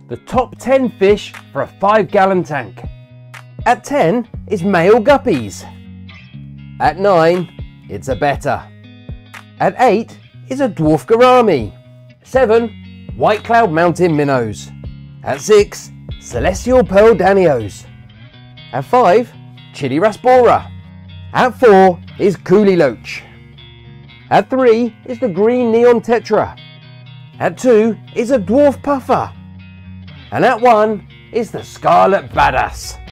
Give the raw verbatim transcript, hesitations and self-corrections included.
the top ten fish for a five gallon tank. At ten is male guppies. At nine, it's a betta. At eight is a dwarf gourami. seven, white cloud mountain minnows. At six, celestial pearl danios. At five, chili rasbora. At four is coolie loach. At three is the green neon tetra. At two is a dwarf puffer. And at one is the scarlet badass.